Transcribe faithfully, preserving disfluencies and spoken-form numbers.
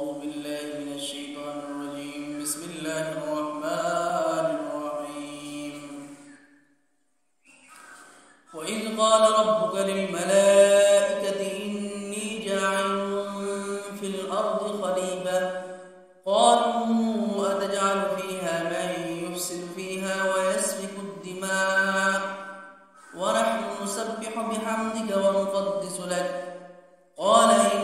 أعوذ بالله من الشيطان الرجيم. بسم الله الرحمن الرحيم. وإذ قال ربك للملائكة إني جاعل في الأرض خليفة قالوا أتجعل فيها من يفسد فيها ويسفك الدماء ونحن نسبح بحمدك ونقدس لك قال إن